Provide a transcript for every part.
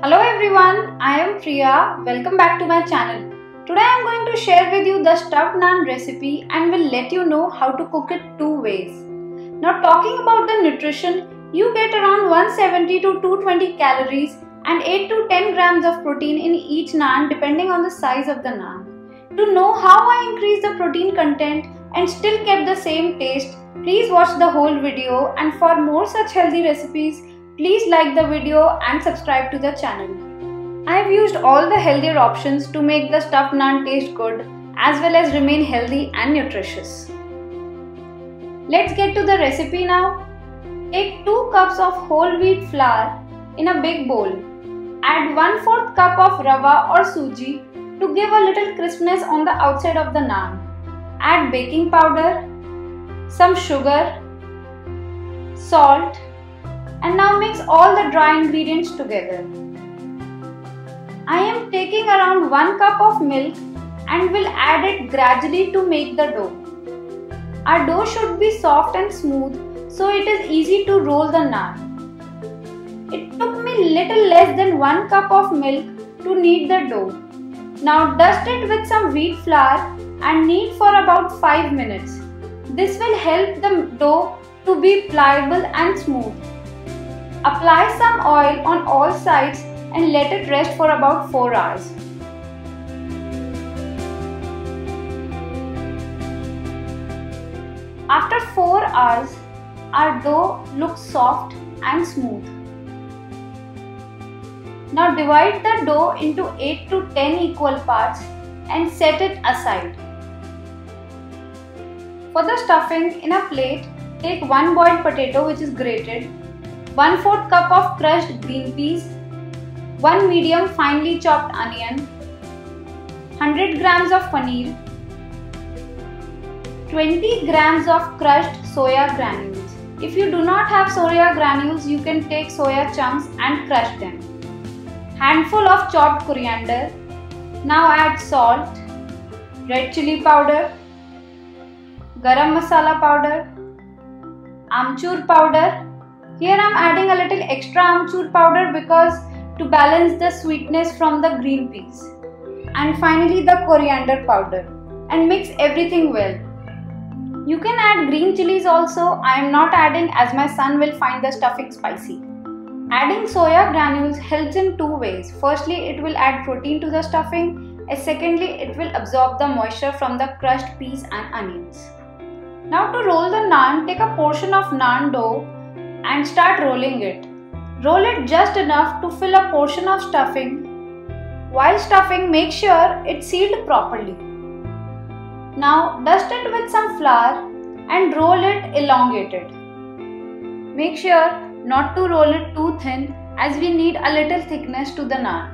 Hello everyone, I am Priya. Welcome back to my channel. Today I am going to share with you the stuffed naan recipe and will let you know how to cook it two ways. Now talking about the nutrition, you get around 170 to 220 calories and 8 to 10 grams of protein in each naan depending on the size of the naan. To know how I increase the protein content and still kept the same taste, please watch the whole video, and for more such healthy recipes, please like the video and subscribe to the channel. I have used all the healthier options to make the stuffed naan taste good as well as remain healthy and nutritious. Let's get to the recipe now. Take 2 cups of whole wheat flour in a big bowl. Add 1/4 cup of rava or suji to give a little crispness on the outside of the naan. Add baking powder, some sugar, salt, and now mix all the dry ingredients together. I am taking around 1 cup of milk and will add it gradually to make the dough. Our dough should be soft and smooth so it is easy to roll the naan. It took me little less than 1 cup of milk to knead the dough. Now dust it with some wheat flour and knead for about 5 minutes. This will help the dough to be pliable and smooth. Apply some oil on all sides and let it rest for about 4 hours. After 4 hours, our dough looks soft and smooth. Now divide the dough into 8 to 10 equal parts and set it aside. For the stuffing, in a plate, take 1 boiled potato which is grated, 1/4 cup of crushed green peas, 1 medium finely chopped onion, 100 grams of paneer, 20 grams of crushed soya granules. If you do not have soya granules, you can take soya chunks and crush them. Handful of chopped coriander. Now add salt, red chili powder, garam masala powder, amchur powder. Here I am adding a little extra amchur powder because to balance the sweetness from the green peas. And finally the coriander powder, and mix everything well. You can add green chilies also. I am not adding as my son will find the stuffing spicy. Adding soya granules helps in 2 ways. Firstly, it will add protein to the stuffing, and secondly, it will absorb the moisture from the crushed peas and onions. Now to roll the naan, take a portion of naan dough and start rolling it. Roll it just enough to fill a portion of stuffing. While stuffing, make sure it's sealed properly. Now dust it with some flour and roll it elongated. Make sure not to roll it too thin as we need a little thickness to the naan.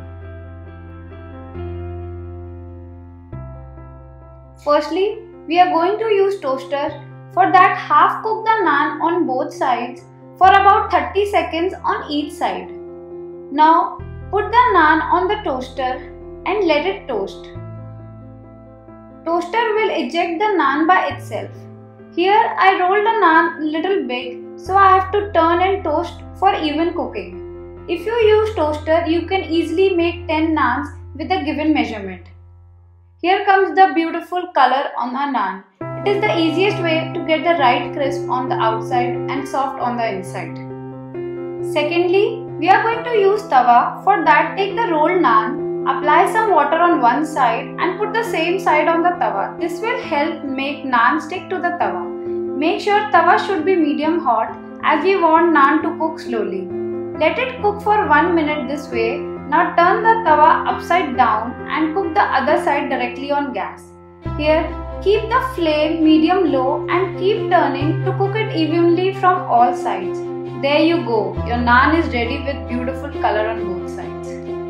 Firstly, we are going to use toaster. For that, half cook the naan on both sides for about 30 seconds on each side. Now put the naan on the toaster and let it toast. Toaster will eject the naan by itself. Here I rolled the naan little big, so I have to turn and toast for even cooking. If you use toaster, you can easily make 10 naans with a given measurement. Here comes the beautiful color on our naan. It is the easiest way to get the right crisp on the outside and soft on the inside. Secondly, we are going to use tawa. For that, take the rolled naan, apply some water on one side and put the same side on the tawa. This will help make naan stick to the tawa. Make sure tawa should be medium hot as we want naan to cook slowly. Let it cook for 1 minute this way. Now turn the tawa upside down and cook the other side directly on gas. Here, keep the flame medium low and keep turning to cook it evenly from all sides. There you go, your naan is ready with beautiful color on both sides.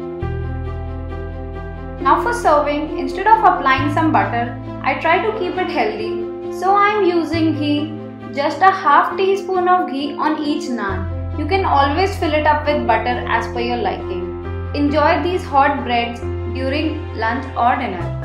Now for serving, instead of applying some butter, I try to keep it healthy. So I am using ghee, just a half teaspoon of ghee on each naan. You can always fill it up with butter as per your liking. Enjoy these hot breads during lunch or dinner.